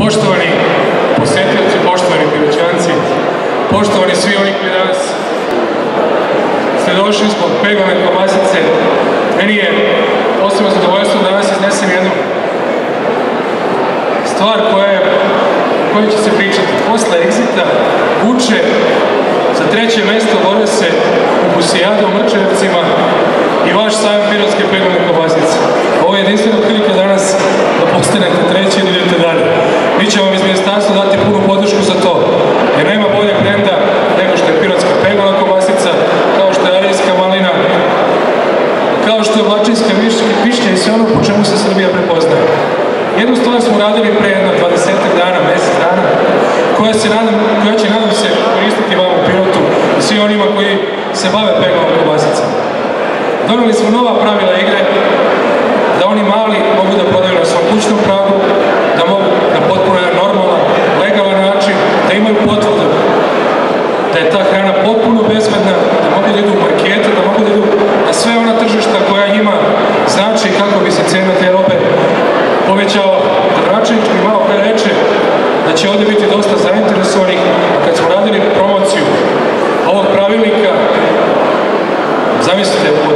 Poštovani posjetioci, poštovani Piroćanci, poštovani svi oni koji danas ste došli zbog peglane kobasice, meni je posebno zadovoljstvo da danas iznesem jednu stvar o kojoj će se pričati. Posle Exita Guče za treće mesto bore se u Busijadu u Mrčevcima i vaš sajam pirotske peglane kobasice. Ovo je jedinstvena prilika danas da postanete treći i da idete dalje. Mi ćemo vam iz ministarstva dati punu podršku za to, jer nema boljeg brenda nego što je pirotska peglana kobasica, kao što je arijska malina, kao što je vlačinska višnja i sve ono po čemu se Srbija prepoznaje. Jednu stvar smo radili pre jedno 20 dana, mesec dana, koja će, nadam se, koristiti vam u Pirotu i svi onima koji se bave peglanom kobasicom. Doneli smo nova pravila igre, da oni mali mogu da prodaju na svom kućnom pragu, da mogu na potpuno normalan, legalan način, da imaju potvrdu da je ta hrana potpuno bezbedna, da mogu da idu u markete, da mogu da idu na sve ona tržišta koja njima znači kako bi se cena te robe povećala. Gradonačelnik mi malo pre reče da će ovde biti dosta zainteresovanih, a kad smo radili promociju ovog pravilnika, zamislite,